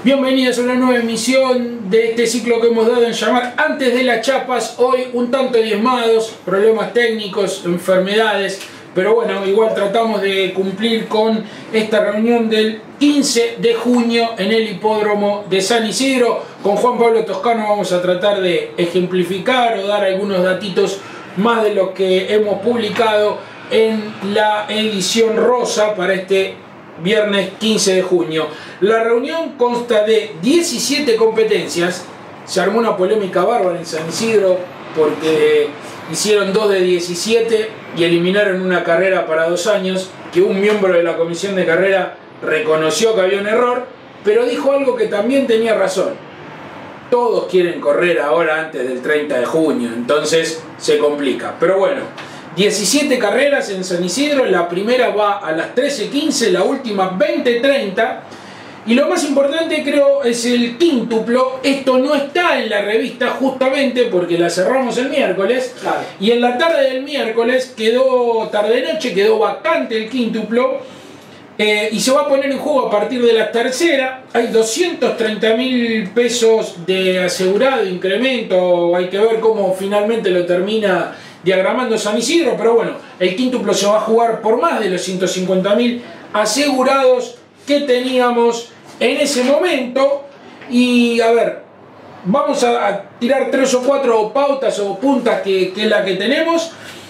Bienvenidos a una nueva emisión de este ciclo que hemos dado en llamar Antes de las Chapas. Hoy un tanto diezmados, problemas técnicos, enfermedades, pero bueno, igual tratamos de cumplir con esta reunión del 15 de junio en el hipódromo de San Isidro. Con Juan Pablo Toscano vamos a tratar de ejemplificar o dar algunos datitos más de lo que hemos publicado en la edición rosa para este viernes 15 de junio. La reunión consta de 17 competencias. Se armó una polémica bárbara en San Isidro porque hicieron 2 de 17 y eliminaron una carrera para 2 años, que un miembro de la comisión de carrera reconoció que había un error, pero dijo algo que también tenía razón. Todos quieren correr ahora antes del 30 de junio, entonces se complica. Pero bueno, 17 carreras en San Isidro, la primera va a las 13:15, la última 20:30. Y lo más importante creo es el quíntuplo. Esto no está en la revista justamente porque la cerramos el miércoles. Claro. Y en la tarde del miércoles quedó, tarde-noche, quedó vacante el quíntuplo. Y se va a poner en juego a partir de la tercera. Hay 230.000 pesos de asegurado, incremento. Hay que ver cómo finalmente lo termina diagramando San Isidro, pero bueno, el quíntuplo se va a jugar por más de los 150.000 asegurados que teníamos en ese momento. Y a ver, vamos a tirar 3 o 4 pautas o puntas que es la que tenemos.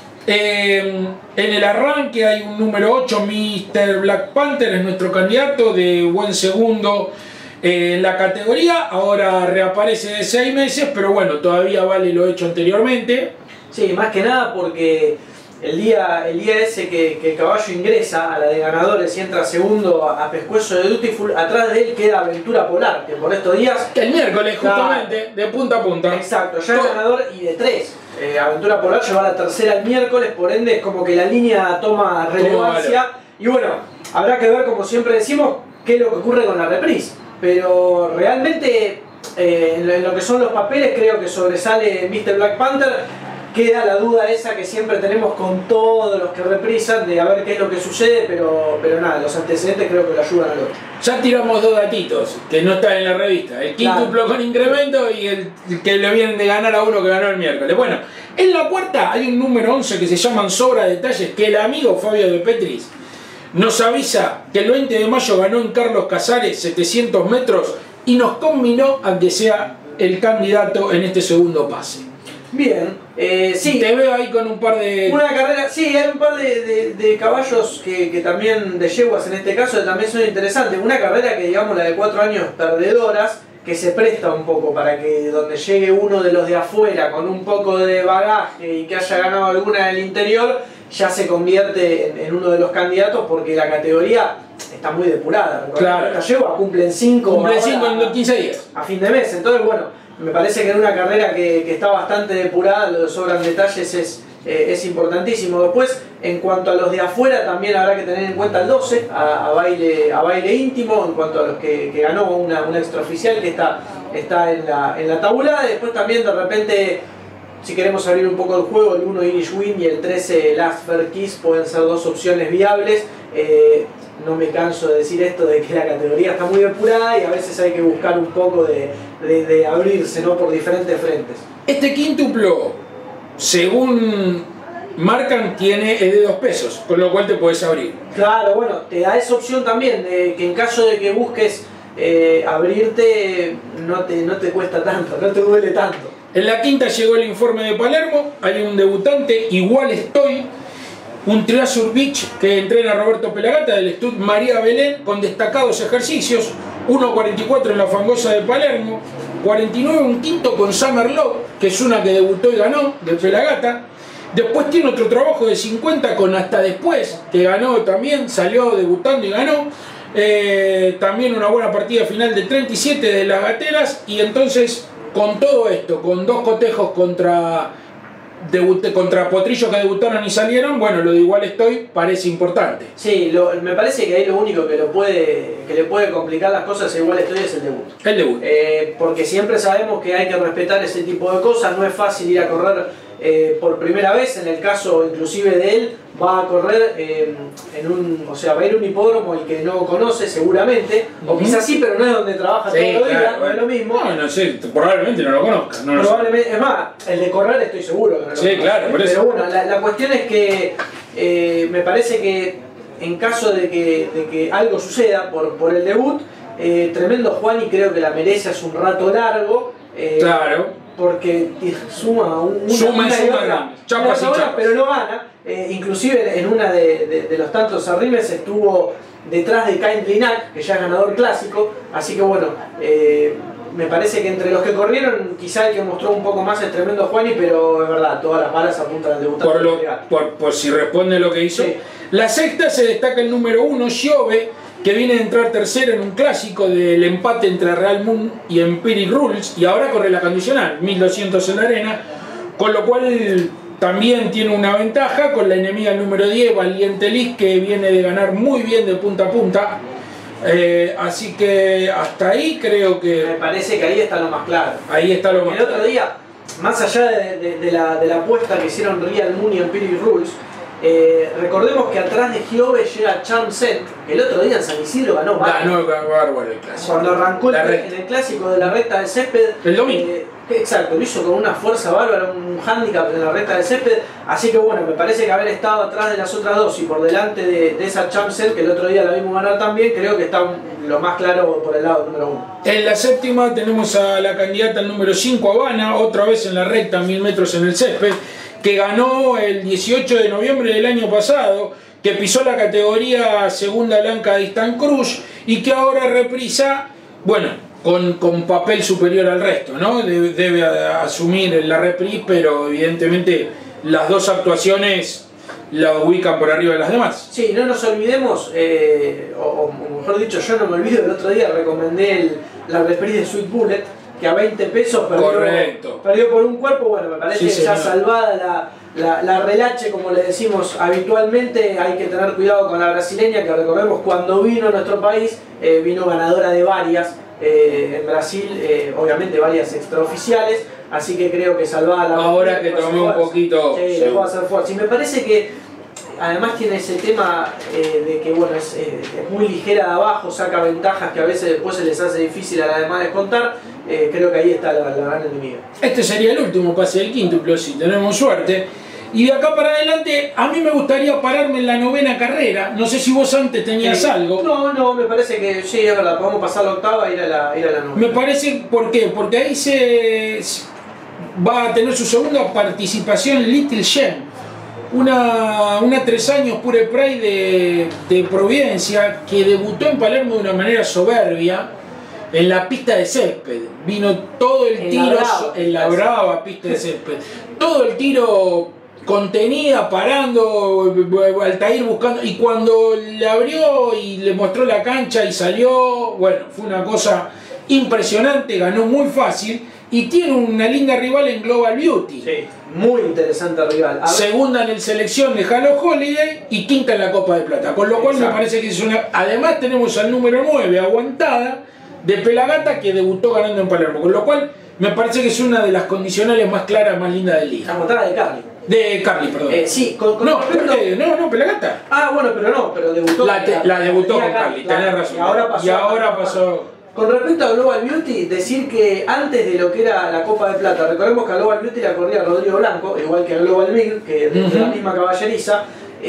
En el arranque hay un número 8, Mr. Black Panther, es nuestro candidato de buen segundo en la categoría. Ahora reaparece de 6 meses, pero bueno, todavía vale lo hecho anteriormente. Sí, más que nada porque el día ese que el caballo ingresa a la de ganadores y entra segundo a pescuezo de Dutiful, atrás de él queda Aventura Polar, que por estos días... El miércoles justamente, de punta a punta. Exacto, ya es ganador y de 3. Aventura Polar lleva la tercera el miércoles, por ende es como que la línea toma relevancia. Y bueno, habrá que ver, como siempre decimos, qué es lo que ocurre con la reprise. Pero realmente, en lo que son los papeles, creo que sobresale Mr. Black Panther. Queda la duda esa que siempre tenemos con todos los que reprisan de a ver qué es lo que sucede, pero nada, los antecedentes creo que lo ayudan al otro. Ya tiramos 2 datitos que no están en la revista: el quíntuplo con incremento y el que le vienen de ganar a uno que ganó el miércoles. Bueno, en la cuarta hay un número 11 que se llaman Sobra Detalles, que el amigo Fabio de Petris nos avisa que el 20 de mayo ganó en Carlos Casares 700 metros y nos combinó a que sea el candidato en este segundo pase. Bien, sí. Te veo ahí con un par de... Una carrera, sí, hay un par de caballos que también, de yeguas en este caso, que también son interesantes. Una carrera que, digamos, la de 4 años perdedoras, que se presta un poco para que donde llegue uno de los de afuera con un poco de bagaje y que haya ganado alguna del interior, ya se convierte en uno de los candidatos porque la categoría está muy depurada. Claro. Esta yegua cumplen 5 en 15 días. A fin de mes, entonces bueno... Me parece que en una carrera que está bastante depurada, lo de Sobran Detalles es importantísimo. Después, en cuanto a los de afuera, también habrá que tener en cuenta el 12, a baile íntimo, en cuanto a los que ganó una extraoficial que está en la tabulada. Después también, de repente, si queremos abrir un poco el juego, el 1 Irish Win y el 13 Last Fair Kiss pueden ser 2 opciones viables. No me canso de decir esto de que la categoría está muy depurada y a veces hay que buscar un poco de abrirse, ¿no?, por diferentes frentes. Este quíntuplo, según marcan, es de 2 pesos, con lo cual te puedes abrir. Claro, bueno, te da esa opción también de que en caso de que busques abrirte, no te cuesta tanto, no te duele tanto. En la quinta llegó el informe de Palermo, hay un debutante, Igual Estoy, un Treasure Beach que entrena Roberto Pelagata del Stud María Belén con destacados ejercicios, 1.44 en la Fangosa de Palermo, 49 un quinto con Summer Love, que es una que debutó y ganó, de Pelagata. Después tiene otro trabajo de 50 con Hasta Después, que ganó también, salió debutando y ganó. También una buena partida final de 37 de las Gateras. Y entonces, con todo esto, con 2 cotejos contra Potrillo que debutaron y salieron, bueno, lo de Igual Estoy parece importante. Sí, me parece que ahí lo único que le puede complicar las cosas a Igual Estoy es el debut. El debut. Porque siempre sabemos que hay que respetar ese tipo de cosas, no es fácil ir a correr por primera vez, en el caso inclusive de él, va a correr o sea, va a ir a un hipódromo el que no conoce seguramente, o quizás sí, pero no es donde trabaja todos los días, no es lo mismo. No sé, probablemente no lo conozca. No probablemente, es más, el de correr estoy seguro que no lo sí, claro, por eso. Pero bueno, la cuestión es que me parece que en caso de que algo suceda por el debut, tremendo Juan, y creo que la merece hace un rato largo. Claro. Porque suma chapas y chapas, pero no gana. Inclusive en una de los tantos arrimes estuvo detrás de Cain Linac, que ya es ganador clásico. Así que bueno, me parece que entre los que corrieron, quizá el que mostró un poco más es tremendo Juani, pero es verdad, todas las balas apuntan al debutante. Por si responde lo que hizo. Sí. La sexta se destaca el número 1, Giove, que viene de entrar tercero en un clásico del empate entre Real Moon y Empiric Rules, y ahora corre la condicional, 1200 en la arena, con lo cual también tiene una ventaja con la enemiga número 10, Valiente Liz, que viene de ganar muy bien de punta a punta. Así que hasta ahí creo que... Me parece que ahí está lo más claro. Ahí está lo más claro. El otro día, más allá de la apuesta que hicieron Real Moon y Empiric Rules, recordemos que atrás de Giove llega Charm Set, que el otro día en San Isidro ganó bárbaro el clásico. Cuando arrancó en el clásico de la recta del césped. El domingo. Exacto, lo hizo con una fuerza bárbara, un handicap en la recta del césped. Así que bueno, me parece que haber estado atrás de las otras dos y por delante de esa Charm Set, que el otro día la vimos ganar también, creo que está lo más claro por el lado número 1. En la séptima tenemos a la candidata al número 5, Habana, otra vez en la recta, 1000 metros en el césped, que ganó el 18 de noviembre del año pasado, que pisó la categoría segunda blanca de Stan Cruz y que ahora reprisa, bueno, con papel superior al resto, ¿no? Debe asumir la reprise, pero evidentemente las dos actuaciones la ubican por arriba de las demás. Sí, no nos olvidemos, o mejor dicho, yo no me olvido, el otro día recomendé la reprise de Sweet Bullet, que a 20 pesos perdió por un cuerpo. Bueno, me parece que ya salvada la relache, como le decimos habitualmente. Hay que tener cuidado con la brasileña, que recordemos cuando vino a nuestro país, vino ganadora de varias, en Brasil, obviamente varias extraoficiales, así que creo que salvada la... Ahora que tomé un poquito... Sí, le puedo hacer fuerza. Y me parece que además tiene ese tema de que bueno, es muy ligera de abajo, saca ventajas que a veces después se les hace difícil a la demás descontar. Creo que ahí está la gran enemiga. Este sería el último pase del quíntuplo, si tenemos suerte. Y de acá para adelante, a mí me gustaría pararme en la novena carrera. No sé si vos antes tenías algo. No, me parece que sí, es verdad. Podemos pasar la octava e ir a la novena. Me parece, ¿por qué? Porque ahí se va a tener su segunda participación Little Gem. Una 3 años Pure Pride de Providencia, que debutó en Palermo de una manera soberbia en la pista de césped. Vino todo el tiro en la brava pista de césped. Todo el tiro contenida, parando, Altair buscando, y cuando le abrió y le mostró la cancha y salió, bueno, fue una cosa impresionante, ganó muy fácil. Y tiene una linda rival en Global Beauty. Sí, muy interesante rival. Segunda en el selección de Halo Holiday y quinta en la Copa de Plata. Con lo cual me parece que es una... Además tenemos al número 9, Aguantada, de Pelagata, que debutó ganando en Palermo. Con lo cual me parece que es una de las condicionales más claras, más lindas del día. Aguantada de Carly. De Carly, perdón. Sí, no, Pelagata. Ah, bueno, pero debutó. La debutó con Carly, tenés razón. Y ahora pasó. Con respecto a Global Beauty, decir que antes de lo que era la Copa de Plata, recordemos que a Global Beauty la corría Rodrigo Blanco, igual que a Global Mig, que de la misma caballeriza,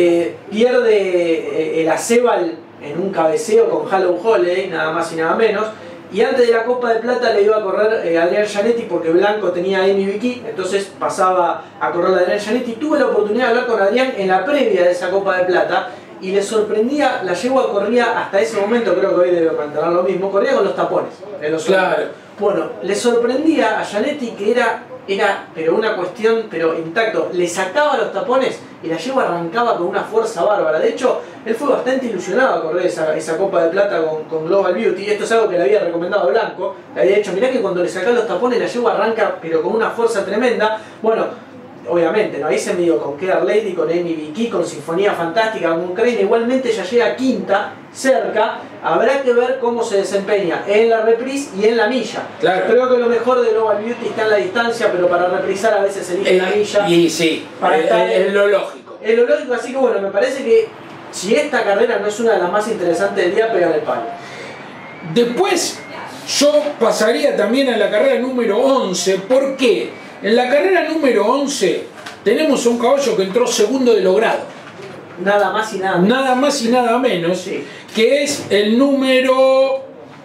pierde el Acebal en un cabeceo con Halo Holiday, nada más y nada menos, y antes de la Copa de Plata le iba a correr Adrián Gianetti porque Blanco tenía a Amy Vicky, entonces pasaba a correr a Adrián Gianetti. Tuve la oportunidad de hablar con Adrián en la previa de esa Copa de Plata, y le sorprendía, la yegua corría hasta ese momento, creo que hoy debe mantener lo mismo, corría con los tapones. Claro. Bueno, le sorprendía a Gianetti que era pero una cuestión, pero intacto, le sacaba los tapones y la yegua arrancaba con una fuerza bárbara. De hecho, él fue bastante ilusionado a correr esa Copa de Plata con Global Beauty, y esto es algo que le había recomendado a Blanco, le había dicho, mirá que cuando le sacás los tapones la yegua arranca pero con una fuerza tremenda. Bueno, obviamente, ¿no? Ahí se midió con Keir Lady, con Amy Vicky, con Sinfonía Fantástica, con Crane, igualmente ya llega quinta, cerca. Habrá que ver cómo se desempeña en la reprise y en la milla. Claro. Creo que lo mejor de Global Beauty está en la distancia, pero para reprisar a veces elige la milla. Y sí, es lo lógico. Es lo lógico, así que bueno, me parece que si esta carrera no es una de las más interesantes del día, pegan el palo. Después yo pasaría también a la carrera número 11. ¿Por qué? En la carrera número 11 tenemos un caballo que entró segundo de logrado. Nada más y nada menos. Nada más y nada menos, Sí. Que es el número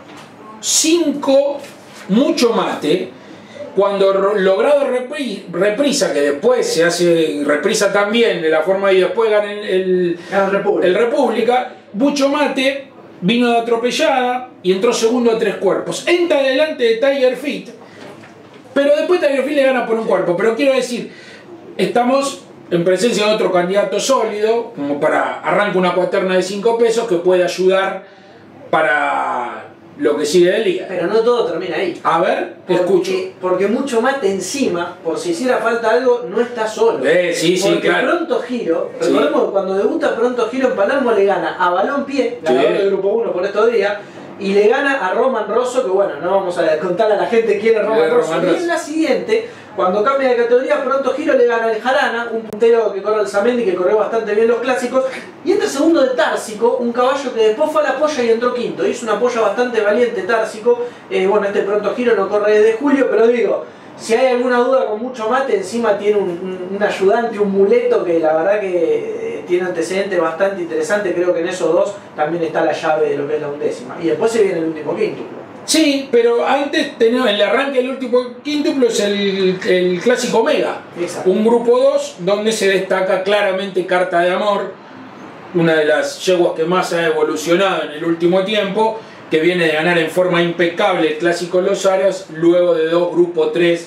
5, Mucho Mate. Cuando logrado reprisa, que después se hace reprisa también de la forma y después gana el República, Mucho Mate vino de atropellada y entró segundo a 3 cuerpos. Entra delante de Tiger Fit, pero después Tiger Fit le gana por un cuerpo. Pero quiero decir, estamos en presencia de otro candidato sólido, como para arrancar una cuaterna de 5 pesos que puede ayudar para lo que sigue del día. Pero no todo termina ahí. A ver, te escucho. Porque Mucho Mate encima, por si hiciera falta algo, no está solo. Sí, porque claro. Pronto Giro, recordemos que cuando debuta Pronto Giro en Palermo le gana a Balón Pie, ganador del grupo 1 por estos días, y le gana a Roman Rosso, que bueno, no vamos a contarle a la gente quién es Roman Rosso. Y en la siguiente, cuando cambia de categoría, Pronto Giro le gana al Jarana, un puntero que corre el Zamendi, que corrió bastante bien los clásicos, y entra segundo de Társico, un caballo que después fue a la polla y entró quinto. Hizo una polla bastante valiente Társico. Bueno, este Pronto Giro no corre desde julio, pero digo, si hay alguna duda con Mucho Mate, encima tiene un ayudante, un muleto que la verdad que tiene antecedentes bastante interesantes. Creo que en esos dos también está la llave de lo que es la undécima. Y después se viene el último quíntuplo. Sí, pero antes tenemos el arranque del último quíntuplo, es el Clásico Omega. Exacto. Un grupo 2 donde se destaca claramente Carta de Amor, una de las yeguas que más ha evolucionado en el último tiempo, que viene de ganar en forma impecable el Clásico Los Aros, luego de un grupo 3,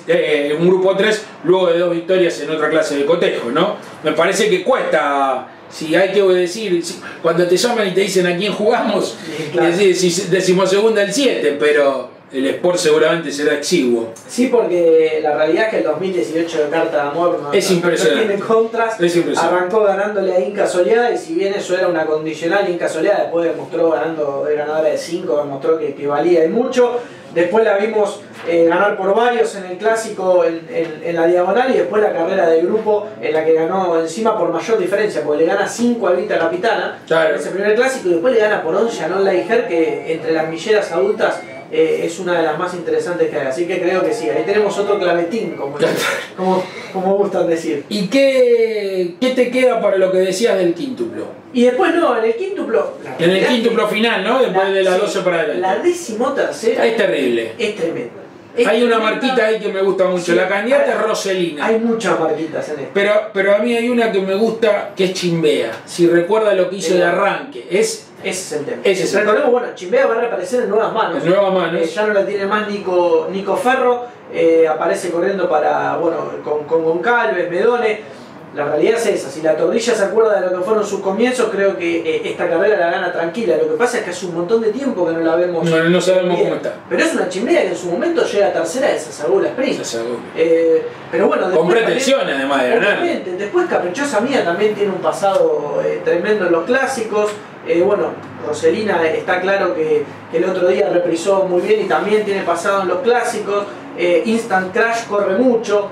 luego de 2 victorias en otra clase de cotejo, ¿no? Me parece que cuesta, si hay que decir, cuando te llaman y te dicen a quién jugamos, claro, decimosegunda el 7, pero el Sport seguramente será exiguo. Sí, porque la realidad es que el 2018 de Carta de Amor no tiene contras. Es impresionante. Arrancó ganándole a Inca Soleada, y si bien eso era una condicional, Inca Soleada después demostró ganadora de 5, demostró que valía y mucho. Después la vimos ganar por varios en el clásico en la diagonal, y después la carrera del grupo en la que ganó encima por mayor diferencia, porque le gana 5 a Vita Capitana, claro, en ese primer clásico, y después le gana por 11 a Non Laiger, que entre las milleras adultas es una de las más interesantes que hay. Así que creo que sí, ahí tenemos otro clavetín, como gustan decir. ¿Y qué te queda para lo que decías del quíntuplo? Y después en el quíntuplo. En el quíntuplo final, ¿no? Después de las 12 para adelante. La 13ª es terrible. Es tremenda. Hay una marquita ahí que me gusta mucho. Sí, la candidata es Roselina. Hay muchas marquitas en esto. Pero a mí hay una que me gusta, que es Chimbea. Si recuerda lo que hizo de arranque. Ese es el tema. Recordemos, bueno, Chimbea va a reaparecer en Nuevas Manos. En Nuevas Manos. Ya no la tiene más Nico Ferro. Aparece corriendo con Goncalves, Medone. La realidad es esa. Si la Tordilla se acuerda de lo que fueron sus comienzos, creo que esta carrera la gana tranquila. Lo que pasa es que hace un montón de tiempo que no la vemos. No sabemos bien cómo está. Pero es una Chimbea que en su momento llega a tercera de Sasagula Sprint. Pero bueno, con pretensiones además de ganar. Después Caprichosa Mía también tiene un pasado tremendo en los clásicos. Roselina está claro que el otro día reprisó muy bien y también tiene pasado en los clásicos. Instant Crash corre mucho.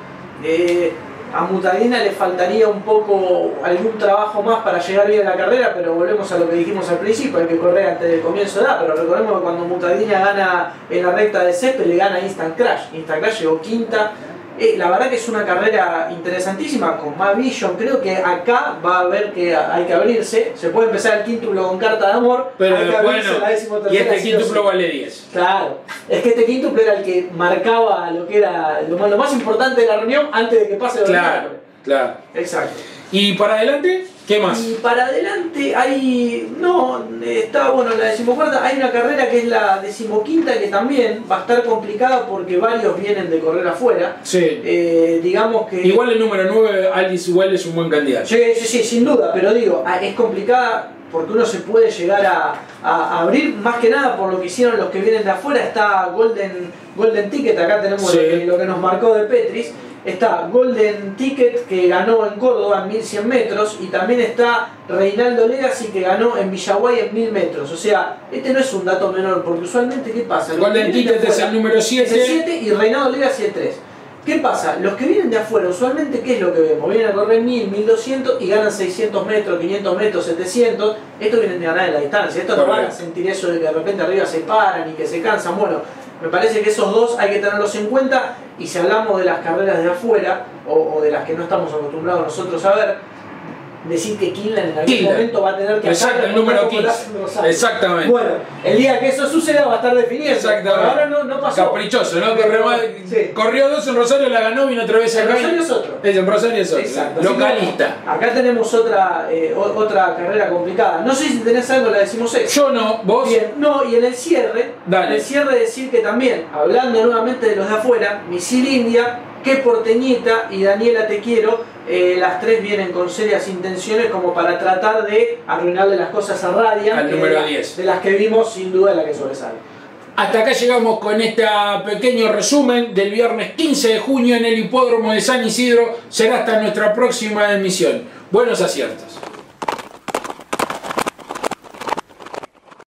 A Mutadina le faltaría un poco algún trabajo más para llegar bien a la carrera, pero volvemos a lo que dijimos al principio, hay que correr antes del comienzo de edad. Pero recordemos que cuando Mutadina gana en la recta de césped, le gana Instant Crash. Instant Crash llegó quinta. La verdad que es una carrera interesantísima con más vision. Creo que acá va a haber que hay que abrirse. Se puede empezar el quíntuplo con Carta de Amor, pero hay que abrirse la 13ª. Y este quíntuplo vale 10. Claro, es que este quíntuplo era el que marcaba lo que era lo más importante de la reunión antes de que pase lo Claro. Exacto. ¿Y para adelante? ¿Qué más? Y para adelante hay... está la 14ª, hay una carrera que es la 15ª, que también va a estar complicada porque varios vienen de correr afuera. Sí. Digamos que... Igual el número 9, Alice Well, es un buen candidato. Sí, sin duda, pero digo, es complicada porque uno se puede llegar a abrir, más que nada por lo que hicieron los que vienen de afuera. Está Golden Ticket, acá tenemos lo que nos marcó de Petris. está Golden Ticket, que ganó en Córdoba en 1100 metros, y también está Reinaldo Legacy, que ganó en Villaguay en 1000 metros. O sea, este no es un dato menor, porque usualmente, ¿qué pasa? Golden Ticket es el número 7. Es el 7 y Reinaldo Legacy el 3. ¿Qué pasa? Los que vienen de afuera, usualmente, ¿qué es lo que vemos? Vienen a correr 1000, 1200 y ganan 600 metros, 500 metros, 700. Estos vienen de ganar en la distancia. Estos no van a sentir eso de que de repente arriba se paran y que se cansan. Bueno, me parece que esos dos hay que tenerlos en cuenta. Y si hablamos de las carreras de afuera, o de las que no estamos acostumbrados nosotros a ver, decir que Kinland en algún momento va a tener que hacer el número 15. Exactamente. Bueno, el día que eso suceda va a estar definido. Exactamente. Pero ahora no pasó. Caprichoso, ¿no? Sí. Corrió 2 en Rosario, la ganó, vino otra vez acá. En Rosario es otro. En Rosario es otro. Exacto. Localista. Acá tenemos otra carrera complicada. No sé si tenés algo, la decimos eso. Yo no, vos. Bien, no, y en el cierre, decir que también, hablando nuevamente de los de afuera, Misil India, Que Porteñita y Daniela Te Quiero, las tres vienen con serias intenciones como para tratar de arruinarle las cosas a Radiant, al número 10. De las que vimos, sin duda, la que sobresale. Hasta acá llegamos con este pequeño resumen del viernes 15 de junio en el hipódromo de San Isidro. Será hasta nuestra próxima emisión. Buenos aciertos.